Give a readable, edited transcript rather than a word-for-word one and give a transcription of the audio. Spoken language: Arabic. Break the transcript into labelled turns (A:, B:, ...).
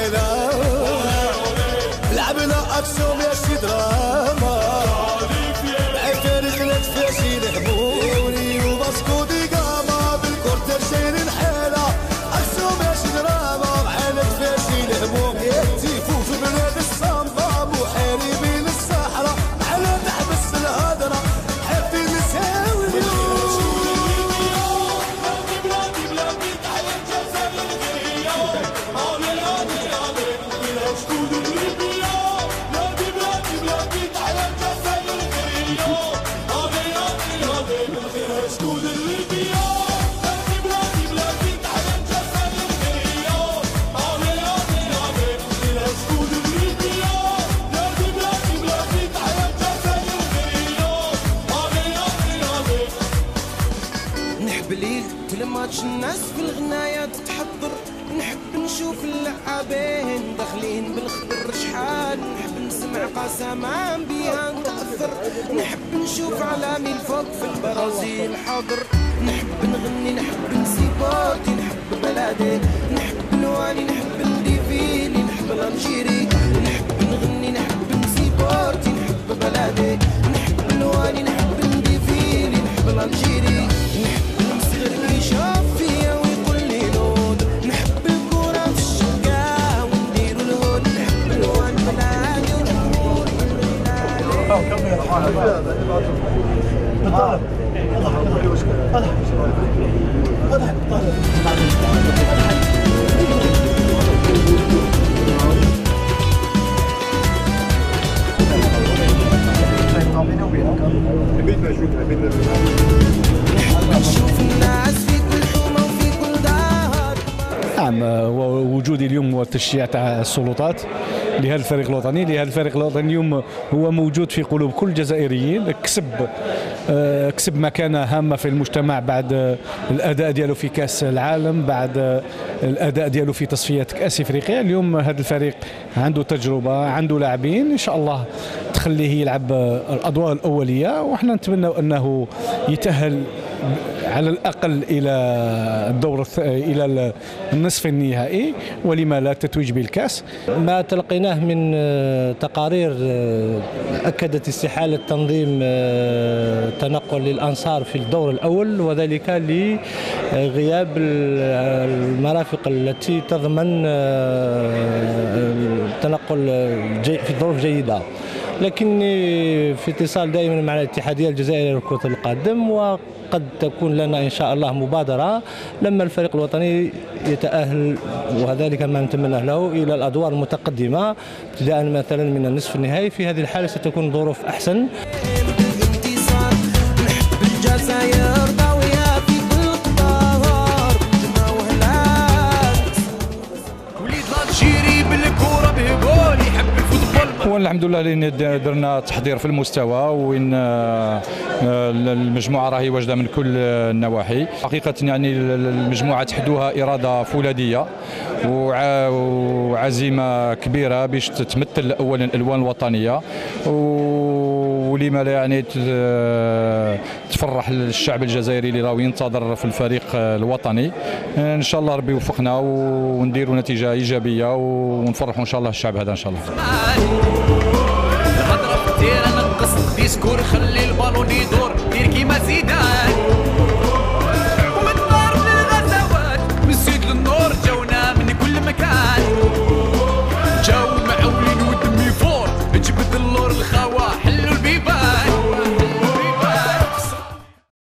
A: الحيلة لعبنا أكسوم يا شي دراما مع فريق نتفيا شي لحموني وباسكودي قاما بالكورتر شايلين حيلة أكسوم يا شي دراما مع نتفيا شي لحمون يهتفوا في بلاد الصنبا محاربين الصحراء على تحبس الهدرة حافين نساوي
B: ماتش الناس في الغناية تتحضر نحب نشوف اللاعبين داخلين بالخضر شحال نحب نسمع قسما بيها نتأثر نحب نشوف عالمي الفوق في البرازيل حاضر نحب نغني نحب نسيبورتي نحب بلادي نحب نوالي نحب نديفيلي نحب الانجيري نحب نغني نحب نسيبورتي نحب بلادي نحب نوالي نحب نديفيلي نحب الانجيري شاف فيا ويقول لي نود نحب الكورة في الشقة ونديرو الهود نحب الوان بلادي ونمور نشوف الناس في كل حومة وفي كل دار.
C: نعم، وجودي اليوم هو تشجيع تاع السلطات لهذا الفريق الوطني. الفريق الوطني اليوم هو موجود في قلوب كل الجزائريين، كسب مكانة هامة في المجتمع بعد الأداء ديالو في كأس العالم، بعد الأداء ديالو في تصفيات كأس إفريقيا. اليوم هذا الفريق عنده تجربة، عنده لاعبين إن شاء الله تخليه يلعب الأدوار الأولية، وإحنا نتمنى أنه يتأهل على الأقل إلى إلى النصف النهائي، ولما لا التتويج بالكأس.
D: ما تلقيناه من تقارير أكدت استحالة تنظيم تنقل للأنصار في الدور الأول، وذلك لغياب المرافق التي تضمن التنقل في ظروف جيدة. لكني في اتصال دائما مع الاتحادية الجزائرية لكرة القدم، وقد تكون لنا إن شاء الله مبادرة لما الفريق الوطني يتأهل، وذلك ما نتمنى له، إلى الأدوار المتقدمة ابتداء مثلا من النصف النهائي. في هذه الحالة ستكون ظروف أحسن.
C: والحمد لله لأن درنا تحضير في المستوى، وين المجموعة راهي واجدة من كل النواحي. حقيقة يعني المجموعة تحدوها إرادة فولاذية وعزيمة كبيرة باش تمثل أولا الألوان الوطنية، ولما لا يعني تفرح الشعب الجزائري اللي راهو ينتظر في الفريق الوطني. إن شاء الله ربي يوفقنا ونديروا نتيجة إيجابية ونفرحوا إن شاء الله الشعب هذا إن شاء الله.
E: الهضره كثيره نقص ديسكور خلي البالون يدور دير كيما زيدان ومن نار للغزوات من سيد للنور جاونا من كل مكان جاو معولين ودمي فور جبد اللور الخوا حلوا البيبان